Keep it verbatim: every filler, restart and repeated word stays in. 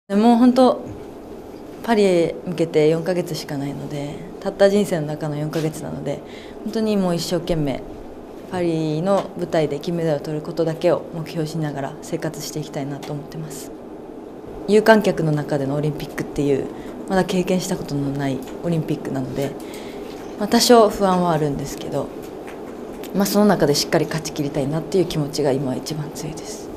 もう本当パリへ向けてよんかげつしかないので、たった人生の中のよんかげつなので、本当にもう一生懸命パリの舞台で金メダルを取ることだけを目標しながら生活していきたいなと思ってます。有観客の中でのオリンピックっていうまだ経験したことのないオリンピックなので、まあ、多少不安はあるんですけど、まあ、その中でしっかり勝ち切りたいなっていう気持ちが今一番強いです。